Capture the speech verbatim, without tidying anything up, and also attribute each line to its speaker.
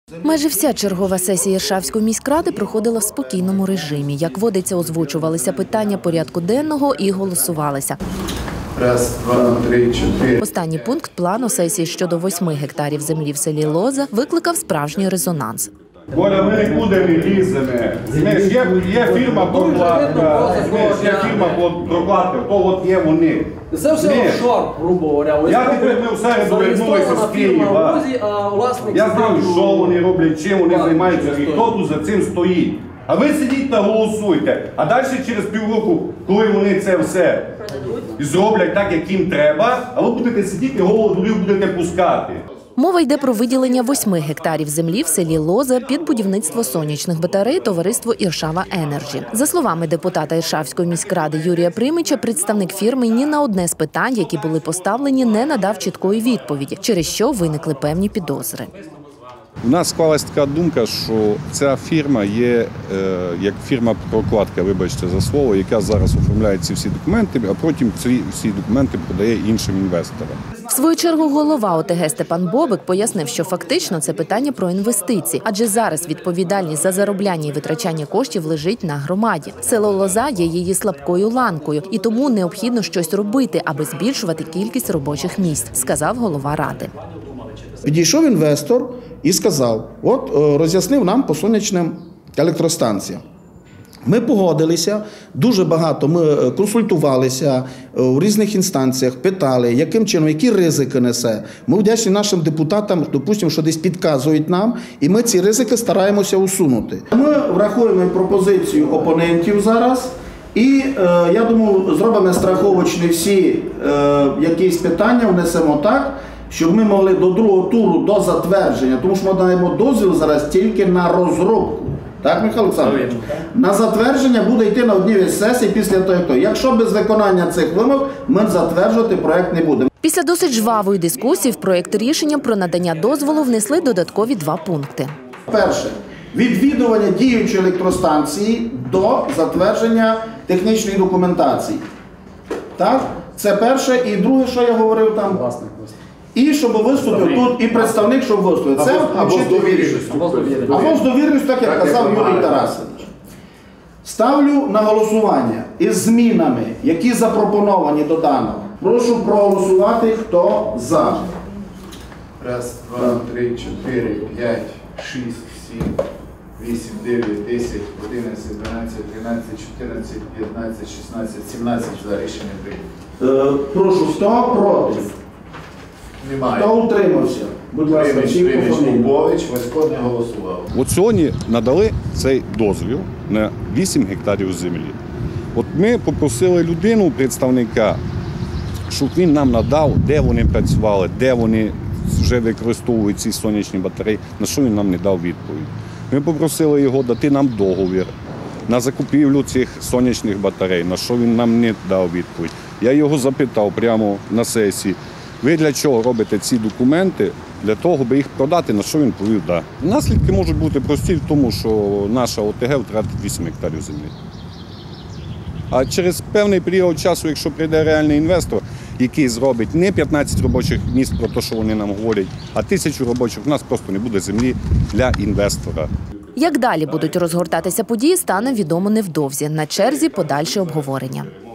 Speaker 1: Майже вся чергова сесія Іршавської міськради проходила в спокійному режимі. Як водиться, озвучувалися питання порядку денного і голосувалися.
Speaker 2: Раз, два, три, чотири.
Speaker 1: Останній пункт плану сесії щодо восьми гектарів землі в селі Лоза викликав справжній резонанс.
Speaker 3: Оля, ми нікуди не ліземо. Є, є фірма прокладка, є фірма прокладка, то от є вони.
Speaker 4: Це все офшор, грубо говоря.
Speaker 3: Я тепер ми в середу вернулися з Києва. Я знаю, що вони роблять, чим вони займаються і хто тут за цим стоїть. А ви сидіть та голосуйте. А далі через півроку, коли вони це все зроблять так, як їм треба, а ви будете сидіти і голову будете пускати.
Speaker 1: Мова йде про виділення восьми гектарів землі в селі Лоза під будівництво сонячних батарей товариство «Іршава Енерджі». За словами депутата Іршавської міськради Юрія Примича, представник фірми ні на одне з питань, які були поставлені, не надав чіткої відповіді, через що виникли певні підозри.
Speaker 5: У нас склалась така думка, що ця фірма є е, як фірма-прокладка, вибачте за слово, яка зараз оформляє ці всі документи, а потім ці всі документи продає іншим інвесторам.
Speaker 1: В свою чергу голова О Те Ге Степан Бобик пояснив, що фактично це питання про інвестиції, адже зараз відповідальність за заробляння і витрачання коштів лежить на громаді. Село Лоза є її слабкою ланкою, і тому необхідно щось робити, аби збільшувати кількість робочих місць, сказав голова ради.
Speaker 6: Підійшов інвестор і сказав, от роз'яснив нам по сонячним електростанціям. Ми погодилися, дуже багато ми консультувалися у різних інстанціях, питали, яким чином, які ризики несе. Ми вдячні нашим депутатам, допустимо, що десь підказують нам, і ми ці ризики стараємося усунути. Ми врахуємо пропозицію опонентів зараз, і, я думаю, зробимо страховочні всі якісь питання, внесемо так, щоб ми могли до другого туру, до затвердження, тому що ми даємо дозвіл зараз тільки на розробку. Так, Михайло Олександрович? На затвердження буде йти на одній із сесій після того. Якщо без виконання цих вимог, ми затверджувати проєкт не будемо.
Speaker 1: Після досить жвавої дискусії в проєкт рішення про надання дозволу внесли додаткові два пункти.
Speaker 6: Перше. Відвідування діючої електростанції до затвердження технічної документації. Так? Це перше. І друге, що я говорив там. Власне. І щоб виступив тут і представник, щоб виступив. Це
Speaker 3: або з довірністю.
Speaker 6: Або з довірністю, так як казав Юрій Тарасович. Ставлю на голосування із змінами, які запропоновані до даного. Прошу проголосувати, хто за.
Speaker 2: Раз, два, три, чотири, п'ять, шість, сім, вісім, дев'ять, десять, одинадцять, дванадцять, тринадцять, чотирнадцять, п'ятнадцять, шістнадцять, сімнадцять за рішення прийнято.
Speaker 6: Прошу, хто проти?
Speaker 2: Немає.
Speaker 6: Хто утримався? Будь ласка, всі пофамільно.
Speaker 2: Васько не голосував.
Speaker 5: От сьогодні надали цей дозвіл на вісім гектарів землі. От ми попросили людину, представника, щоб він нам надав, де вони працювали, де вони вже використовують ці сонячні батареї, на що він нам не дав відповідь. Ми попросили його дати нам договір на закупівлю цих сонячних батарей, на що він нам не дав відповідь. Я його запитав прямо на сесії, ви для чого робите ці документи? Для того, аби їх продати, на що він повів, да. Наслідки можуть бути прості в тому, що наша О Те Ге втратить вісім гектарів землі. А через певний період часу, якщо прийде реальний інвестор, який зробить не п'ятнадцять робочих місць про те, що вони нам говорять, а тисячу робочих, у нас просто не буде землі для інвестора.
Speaker 1: Як далі будуть розгортатися події, стане відомо невдовзі. На черзі подальше обговорення.